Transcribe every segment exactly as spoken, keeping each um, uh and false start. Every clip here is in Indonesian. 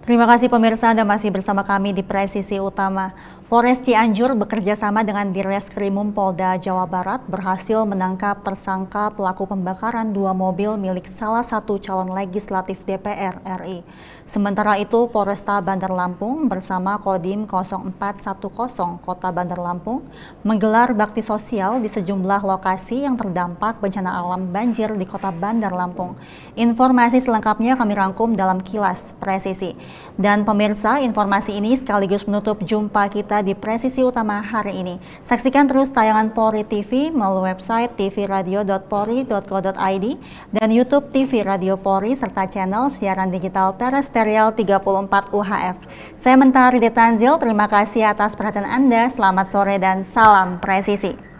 Terima kasih pemirsa, Anda masih bersama kami di Presisi Utama. Polres Cianjur bekerja sama dengan Direskrimum Polda Jawa Barat berhasil menangkap tersangka pelaku pembakaran dua mobil milik salah satu calon legislatif D P R R I. Sementara itu, Polresta Bandar Lampung bersama Kodim nol empat satu nol Kota Bandar Lampung menggelar bakti sosial di sejumlah lokasi yang terdampak bencana alam banjir di Kota Bandar Lampung. Informasi selengkapnya kami rangkum dalam Kilas Presisi. Dan pemirsa, informasi ini sekaligus menutup jumpa kita di Presisi Utama hari ini. Saksikan terus tayangan Polri T V melalui website t v radio dot polri dot co dot i d dan YouTube T V Radio Polri serta channel siaran digital terestrial tiga puluh empat U H F. Saya Mentari Detanzil, terima kasih atas perhatian Anda. Selamat sore dan salam presisi.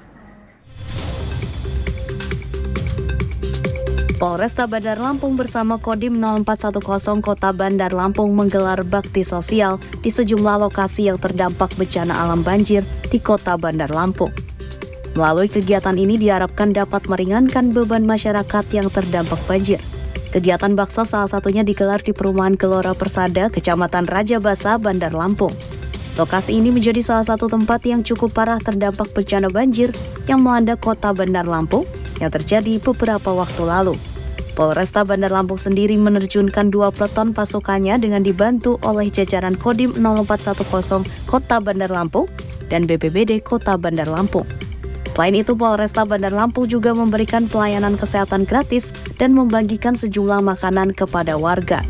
Polresta Bandar Lampung bersama Kodim nol empat satu nol Kota Bandar Lampung menggelar bakti sosial di sejumlah lokasi yang terdampak bencana alam banjir di Kota Bandar Lampung. Melalui kegiatan ini diharapkan dapat meringankan beban masyarakat yang terdampak banjir. Kegiatan bakso salah satunya digelar di Perumahan Gelora Persada, Kecamatan Raja Basa, Bandar Lampung. Lokasi ini menjadi salah satu tempat yang cukup parah terdampak bencana banjir yang melanda Kota Bandar Lampung yang terjadi beberapa waktu lalu. Polresta Bandar Lampung sendiri menerjunkan dua peleton pasukannya dengan dibantu oleh jajaran Kodim nol empat satu nol Kota Bandar Lampung dan B P B D Kota Bandar Lampung. Selain itu, Polresta Bandar Lampung juga memberikan pelayanan kesehatan gratis dan membagikan sejumlah makanan kepada warga.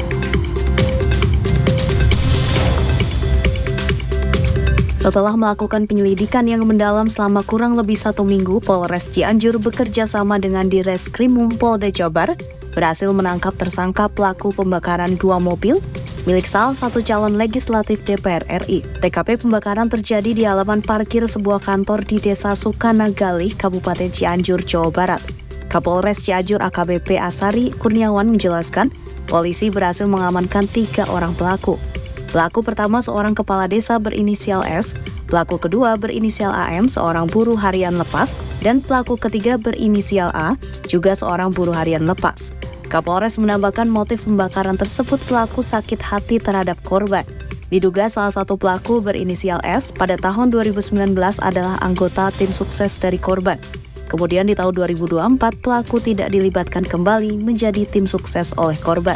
Setelah melakukan penyelidikan yang mendalam selama kurang lebih satu minggu, Polres Cianjur bekerja sama dengan Direskrimum Polda Jawa Barat berhasil menangkap tersangka pelaku pembakaran dua mobil milik salah satu calon legislatif D P R R I. T K P pembakaran terjadi di halaman parkir sebuah kantor di Desa Sukanagali, Kabupaten Cianjur, Jawa Barat. Kapolres Cianjur A K B P Asari Kurniawan menjelaskan, polisi berhasil mengamankan tiga orang pelaku. Pelaku pertama seorang kepala desa berinisial S, pelaku kedua berinisial A M seorang buruh harian lepas, dan pelaku ketiga berinisial A juga seorang buruh harian lepas. Kapolres menambahkan motif pembakaran tersebut pelaku sakit hati terhadap korban. Diduga salah satu pelaku berinisial S pada tahun dua ribu sembilan belas adalah anggota tim sukses dari korban. Kemudian di tahun dua ribu dua puluh empat pelaku tidak dilibatkan kembali menjadi tim sukses oleh korban.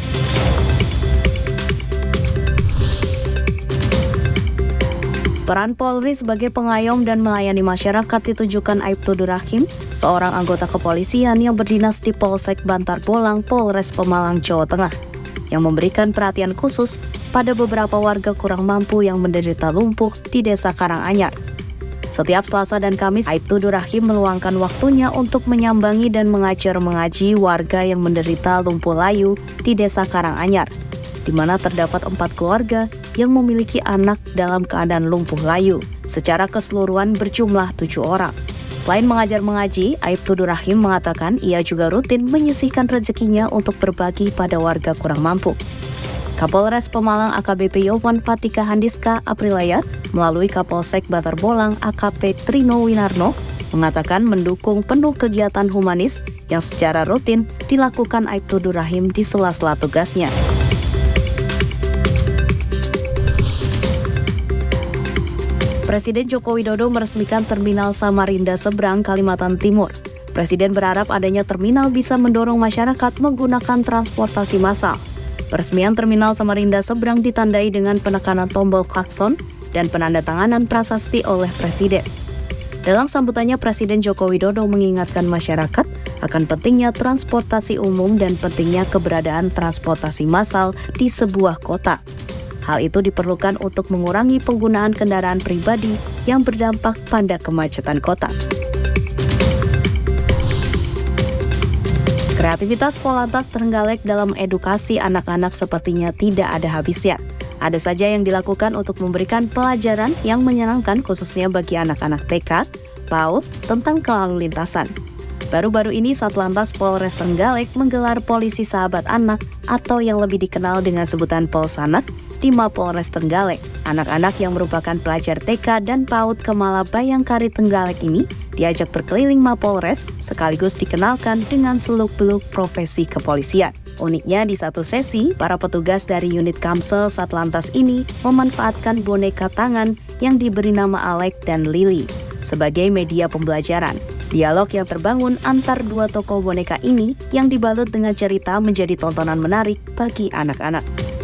Peran Polri sebagai pengayom dan melayani masyarakat ditujukan Aibtu Durahim, seorang anggota kepolisian yang berdinas di Polsek Bantar Bolang, Polres Pemalang, Jawa Tengah, yang memberikan perhatian khusus pada beberapa warga kurang mampu yang menderita lumpuh di Desa Karanganyar. Setiap Selasa dan Kamis, Aibtu Durahim meluangkan waktunya untuk menyambangi dan mengajar mengaji warga yang menderita lumpuh layu di Desa Karanganyar, di mana terdapat empat keluarga yang memiliki anak dalam keadaan lumpuh layu. Secara keseluruhan berjumlah tujuh orang. Selain mengajar mengaji, Aibtu Durahim mengatakan ia juga rutin menyisihkan rezekinya untuk berbagi pada warga kurang mampu. Kapolres Pemalang A K B P Yowan Fatika Handiska Aprilaya melalui Kapolsek Bantar Bolang A K P Trino Winarno mengatakan mendukung penuh kegiatan humanis yang secara rutin dilakukan Aibtu Durahim di sela-sela tugasnya. Presiden Joko Widodo meresmikan Terminal Samarinda Seberang, Kalimantan Timur. Presiden berharap adanya terminal bisa mendorong masyarakat menggunakan transportasi massal. Peresmian Terminal Samarinda Seberang ditandai dengan penekanan tombol klakson dan penandatanganan prasasti oleh Presiden. Dalam sambutannya, Presiden Joko Widodo mengingatkan masyarakat akan pentingnya transportasi umum dan pentingnya keberadaan transportasi massal di sebuah kota. Hal itu diperlukan untuk mengurangi penggunaan kendaraan pribadi yang berdampak pada kemacetan kota. Kreativitas Polantas Trenggalek dalam edukasi anak-anak sepertinya tidak ada habisnya. Ada saja yang dilakukan untuk memberikan pelajaran yang menyenangkan khususnya bagi anak-anak T K, PAUD tentang kelalu lintasan. Baru-baru ini Satlantas Polres Trenggalek menggelar Polisi Sahabat Anak atau yang lebih dikenal dengan sebutan Polsanak di Mapolres Trenggalek. Anak-anak yang merupakan pelajar T K dan PAUD Kemala Bayangkari Trenggalek ini diajak berkeliling Mapolres sekaligus dikenalkan dengan seluk-beluk profesi kepolisian. Uniknya di satu sesi, para petugas dari unit Kamsel Satlantas ini memanfaatkan boneka tangan yang diberi nama Alek dan Lily sebagai media pembelajaran. Dialog yang terbangun antar dua tokoh boneka ini yang dibalut dengan cerita menjadi tontonan menarik bagi anak-anak.